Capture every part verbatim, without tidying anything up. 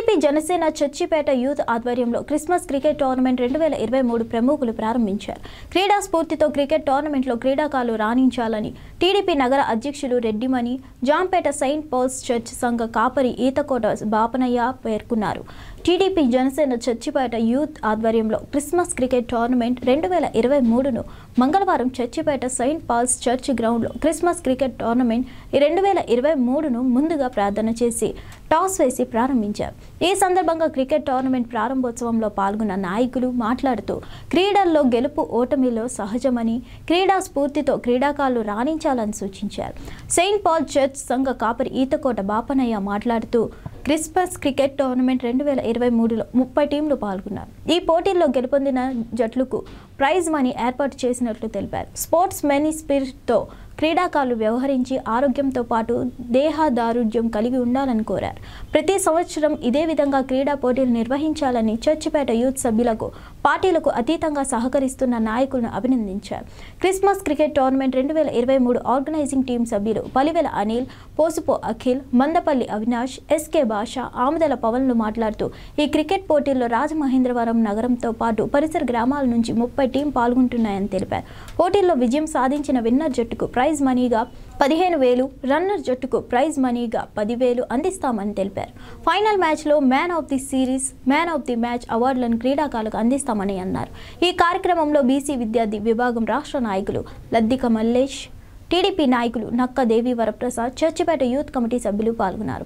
TDP Janasena Churchipeta youth ఆధ్వర్యంలో Christmas cricket tournament రెండు వేల ఇరవై మూడు ప్రముఖులు ప్రారంభించారు. క్రీడా స్ఫూర్తితో క్రికెట్ టోర్నమెంట్లో క్రీడాకారులు రాణించాలని టీడీపీ నగర అధ్యక్షులు Reddimani, Jampeta Saint Paul's Church సంఘ కాపరి ఈతకోట బాపనయ్య పేర్కొన్నారు. టీడీపీ జనసేన చర్చిపేట యూత్ ఆధ్వర్యంలో క్రిస్మస్ క్రికెట్ టోర్నమెంట్ రెండు వేల ఇరవై మూడును మంగళవారం చర్చిపేట సెయింట్ పాల్స్ చర్చ్ గ్రౌండ్లో క్రిస్మస్ క్రికెట్ టోర్నమెంట్ రెండు వేల ఇరవై మూడును ముందుగా ప్రార్థన చేసి టాస్ వేసి ప్రారంభించారు. ఈ సందర్భంగా క్రికెట్ టోర్నమెంట్ ప్రారంభోత్సవంలో పాల్గొన్న నాయకులు మాట్లాడుతూ క్రీడల్లో గెలుపు ఓటమిలో సహజమని, క్రీడా స్ఫూర్తితో క్రీడాకారులు రాణించాలని సూచించారు. సెయింట్ పాల్ చర్చ్ సంఘ కాపరి ఈతకోట బాపనయ్య మాట్లాడుతూ క్రిస్మస్ క్రికెట్ టోర్నమెంట్ రెండు వేల ఇరవై మూడులో ముప్పై టీంలు పాల్గొన్నారు. ఈ పోటీల్లో గెలుపొందిన జట్లకు ప్రైజ్ మనీ ఏర్పాటు చేసినట్లు తెలిపారు. స్పోర్ట్స్ మెన్ స్పిరిట్తో క్రీడాకారులు వ్యవహరించి ఆరోగ్యంతో పాటు దేహదారుఢ్యం కలిగి ఉండాలని కోరారు. ప్రతి సంవత్సరం ఇదే విధంగా క్రీడా పోటీలు నిర్వహించాలని చర్చిపేట యూత్ సభ్యులకు పార్టీలకు అతీతంగా సహకరిస్తున్న నాయకులను అభినందించారు. క్రిస్మస్ క్రికెట్ టోర్నమెంట్ రెండు వేల ఇరవై మూడు ఆర్గనైజింగ్ టీం సభ్యులు పలివెల అనిల్, పోసుపో అఖిల్, మందపల్లి అవినాష్, ఎస్కే భాష, ఆముదల పవన్లు మాట్లాడుతూ ఈ క్రికెట్ పోటీల్లో రాజమహేంద్రవరం నగరంతో పాటు పరిసర గ్రామాల నుంచి ముప్పై టీం పాల్గొంటున్నాయని తెలిపారు. పోటీల్లో విజయం సాధించిన విన్నర్ జట్టుకు ప్రైజ్ మనీగా పదిహేను వేలు, రన్నర్ జట్టుకు ప్రైజ్ మనీగా పదివేలు అందిస్తామని తెలిపారు. ఫైనల్ మ్యాచ్లో man of the series, man of the match అవార్డులను క్రీడాకారులకు అందిస్తామని అన్నారు. ఈ కార్యక్రమంలో బీసీ విద్యార్థి విభాగం రాష్ట్ర నాయకులు లద్దిక మల్లేష్, టీడీపీ నాయకులు నక్క దేవి వరప్రసాద్, చర్చిపేట యూత్ కమిటీ సభ్యులు పాల్గొన్నారు.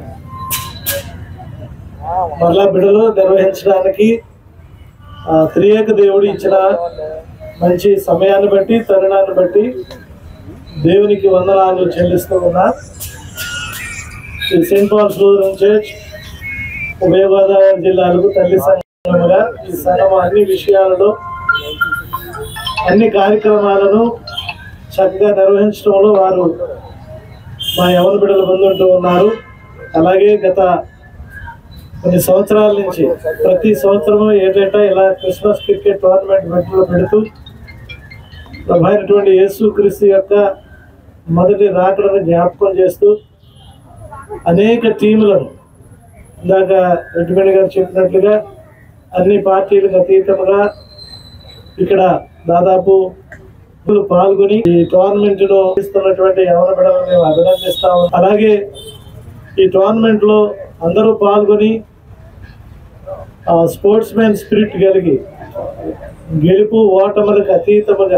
మరలా బిడలు నిర్వహించడానికి త్రియేక దేవుడు ఇచ్చిన మంచి సమయాన్ని బట్టి, తరుణాన్ని బట్టి దేవునికి వందనాలు చెల్లిస్తూ ఉన్నా. సెయింట్ పాల్స్ లూథరన్ చర్చ్ ఉభయ గోదావరి జిల్లాలకు తల్లి సంఘముగా ఈ సంఘం అన్ని విషయాలలో, అన్ని కార్యక్రమాలను చక్కగా నిర్వహించడంలో వారు మా యవన బిడ్డలు ముందుంటూ ఉన్నారు. అలాగే గత కొన్ని సంవత్సరాల నుంచి ప్రతి సంవత్సరము ఏటేటా ఇలా క్రిస్మస్ క్రికెట్ టోర్నమెంట్ బెట్లో పెడుతూ ప్రభైనటువంటి యేసు క్రీస్తు యొక్క మొదటి రాకడను జ్ఞాపకం చేస్తూ అనేక టీములను, ఇందాక రెడ్డిమణి గారు చెప్పినట్లుగా అన్ని పార్టీలకు అతీతంగా ఇక్కడ దాదాపు పాల్గొని ఈ టోర్నమెంట్లో ఇస్తున్నటువంటి యవన బిడ్డలను మేము అభినందిస్తాము. అలాగే ఈ టోర్నమెంట్లో అందరూ పాల్గొని స్పోర్ట్స్ మెన్ స్పిరిట్ కలిగి గెలుపు ఓటములకు అతీతముగా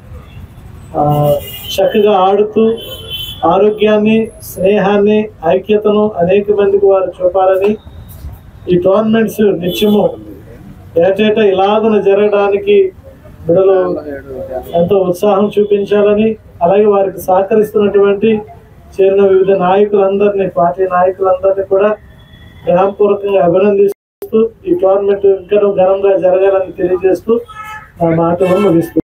చక్కగా ఆడుతూ ఆరోగ్యాన్ని, స్నేహాన్ని, ఐక్యతను అనేక మందికి వారు చూపాలని, ఈ టోర్నమెంట్స్ నిత్యము ఏటేటా ఇలాగున జరగడానికి బిడ్డలు ఎంతో ఉత్సాహం చూపించాలని, అలాగే వారికి సహకరిస్తున్నటువంటి చేరిన వివిధ నాయకులందరినీ, పార్టీ నాయకులందరినీ కూడా గ్రామపూర్వకంగా అభినందిస్తూ ఈ టోర్నమెంట్ ఇంకా ఘనంగా జరగాలని తెలియజేస్తూ నా మాటలను ముగిస్తూ